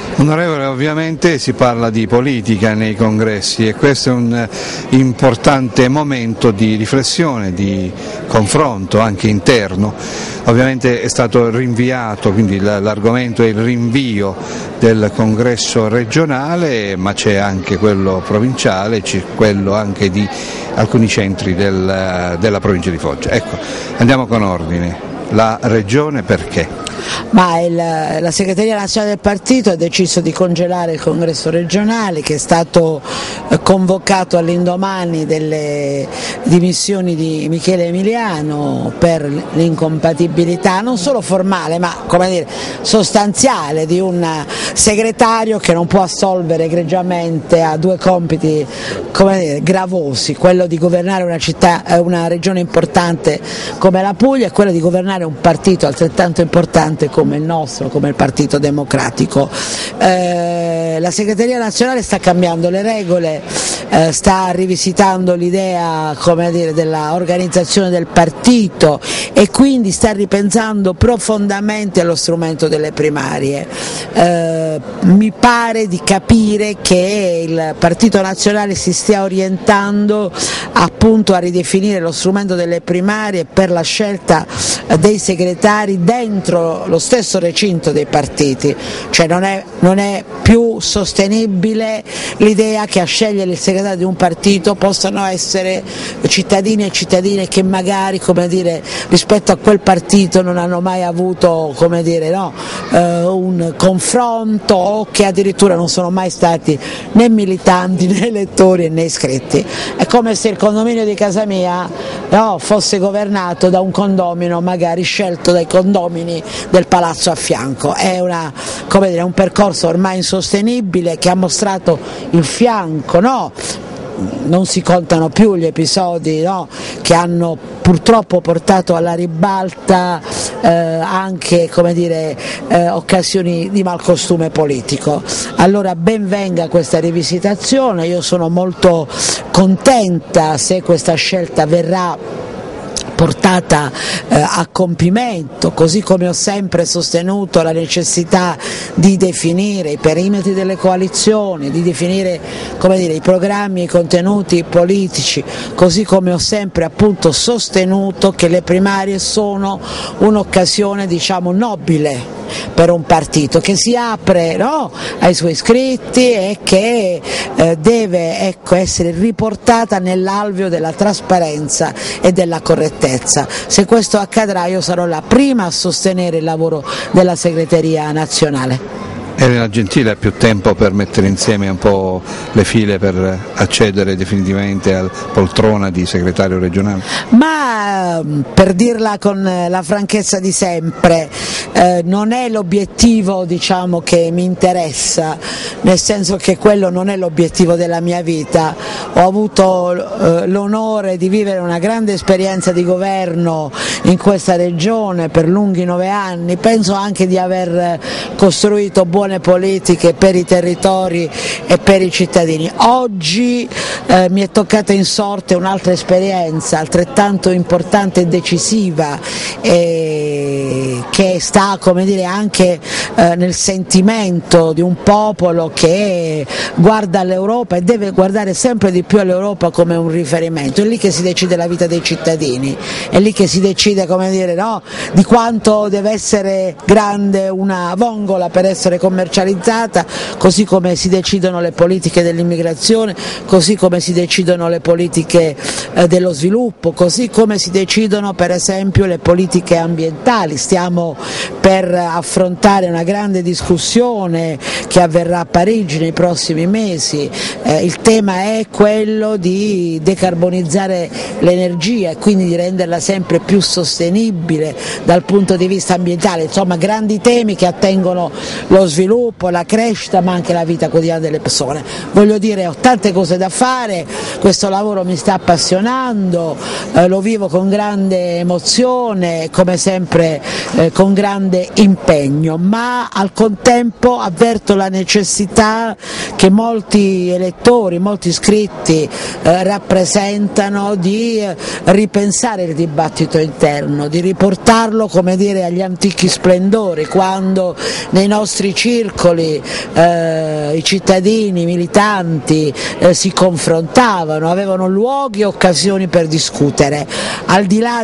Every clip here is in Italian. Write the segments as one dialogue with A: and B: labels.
A: Onorevole, ovviamente si parla di politica nei congressi e questo è un importante momento di riflessione, di confronto anche interno. Ovviamente è stato rinviato, quindi l'argomento è il rinvio del congresso regionale, ma c'è anche quello provinciale, c'è quello anche di alcuni centri della provincia di Foggia. Ecco, andiamo con ordine. La regione perché?
B: Ma la segreteria nazionale del partito ha deciso di congelare il congresso regionale, che è stato convocato all'indomani delle dimissioni di Michele Emiliano per l'incompatibilità non solo formale ma sostanziale di un segretario che non può assolvere egregiamente a due compiti gravosi, quello di governare una regione importante come la Puglia e quello di governare un partito altrettanto importante come il nostro, come il Partito Democratico. La segreteria nazionale sta cambiando le regole, sta rivisitando l'idea della organizzazione del partito e quindi sta ripensando profondamente allo strumento delle primarie. Mi pare di capire che il Partito Nazionale si stia orientando appunto a ridefinire lo strumento delle primarie per la scelta dei segretari dentro lo stesso recinto dei partiti, cioè non è più sostenibile l'idea che a scegliere il segretario di un partito possano essere cittadini e cittadine che magari rispetto a quel partito non hanno mai avuto un confronto o che addirittura non sono mai stati né militanti né elettori né iscritti. È come se il condominio di casa mia fosse governato da un condomino magari scelto dai condomini del palazzo a fianco. È un percorso ormai insostenibile che ha mostrato il fianco, non si contano più gli episodi che hanno purtroppo portato alla ribalta anche occasioni di malcostume politico. Allora ben venga questa rivisitazione, io sono molto contenta se questa scelta verrà portata a compimento, così come ho sempre sostenuto la necessità di definire i perimetri delle coalizioni, di definire i programmi e i contenuti politici, così come ho sempre appunto sostenuto che le primarie sono un'occasione nobile per un partito che si apre ai suoi iscritti e che deve essere riportata nell'alveo della trasparenza e della correttezza. Se questo accadrà io sarò la prima a sostenere il lavoro della segreteria nazionale.
A: Elena Gentile ha più tempo per mettere insieme un po' le file per accedere definitivamente alla poltrona di segretario regionale?
B: Ma per dirla con la franchezza di sempre, non è l'obiettivo che mi interessa, nel senso che quello non è l'obiettivo della mia vita. Ho avuto l'onore di vivere una grande esperienza di governo in questa regione per lunghi 9 anni, penso anche di aver costruito buone politiche per i territori e per i cittadini. Oggi mi è toccata in sorte un'altra esperienza altrettanto importante e decisiva che sta anche nel sentimento di un popolo che guarda all'Europa e deve guardare sempre di più all'Europa come un riferimento. È lì che si decide la vita dei cittadini, è lì che si decide di quanto deve essere grande una vongola per essere commercializzata, così come si decidono le politiche dell'immigrazione, così come si decidono le politiche dello sviluppo, così come si decidono per esempio le politiche ambientali. Stiamo per affrontare una grande discussione che avverrà a Parigi nei prossimi mesi, il tema è quello di decarbonizzare l'energia e quindi di renderla sempre più sostenibile dal punto di vista ambientale, insomma grandi temi che attengono lo sviluppo, la crescita ma anche la vita quotidiana delle persone. Voglio dire, ho tante cose da fare, questo lavoro mi sta appassionando, lo vivo con grande emozione, come sempre con grande impegno, ma al contempo avverto la necessità che molti elettori, molti iscritti rappresentano di ripensare il dibattito interno, di riportarlo agli antichi splendori, quando nei nostri circoli circoli i cittadini, i militanti si confrontavano, avevano luoghi e occasioni per discutere, al di là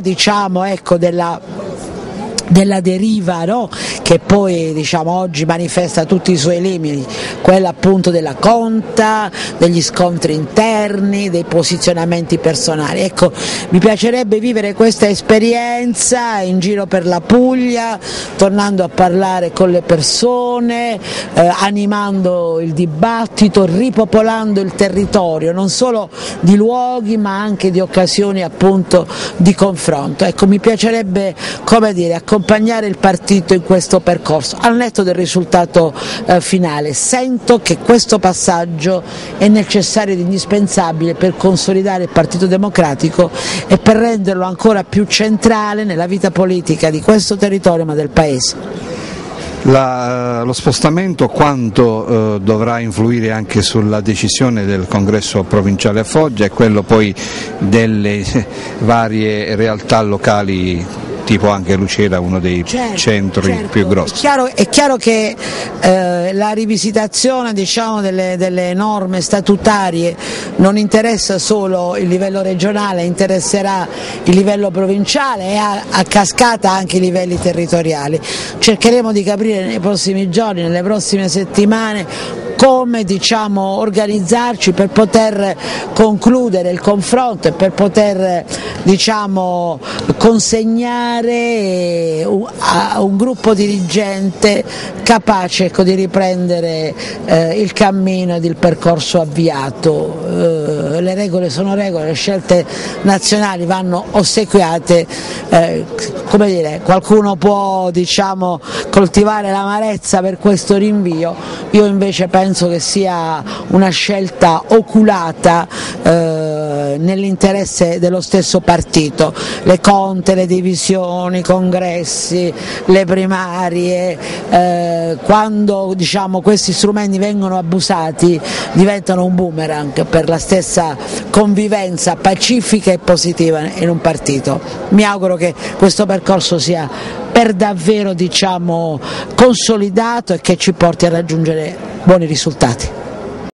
B: della deriva, no? Che poi oggi manifesta tutti i suoi limiti, quella appunto della conta, degli scontri interni, dei posizionamenti personali. Ecco, mi piacerebbe vivere questa esperienza in giro per la Puglia, tornando a parlare con le persone, animando il dibattito, ripopolando il territorio, non solo di luoghi ma anche di occasioni appunto di confronto. Ecco, mi piacerebbe, accompagnare il partito in questo percorso, al netto del risultato finale. Sento che questo passaggio è necessario ed indispensabile per consolidare il Partito Democratico e per renderlo ancora più centrale nella vita politica di questo territorio ma del Paese.
A: Lo spostamento quanto dovrà influire anche sulla decisione del congresso provinciale a Foggia e quello poi delle varie realtà locali, tipo anche Lucera, uno dei centri più grossi?
B: È chiaro che la rivisitazione delle norme statutarie non interessa solo il livello regionale, interesserà il livello provinciale e a cascata anche i livelli territoriali. Cercheremo di capire nei prossimi giorni, nelle prossime settimane, come organizzarci per poter concludere il confronto e per poter consegnare a un gruppo dirigente capace di riprendere il cammino ed il percorso avviato. Le regole sono regole, le scelte nazionali vanno ossequiate, qualcuno può coltivare l'amarezza per questo rinvio, io invece penso che sia una scelta oculata nell'interesse dello stesso partito. Le conte, le divisioni, i congressi, le primarie, quando questi strumenti vengono abusati diventano un boomerang per la stessa convivenza pacifica e positiva in un partito. Mi auguro che questo percorso sia per davvero consolidato e che ci porti a raggiungere buoni risultati.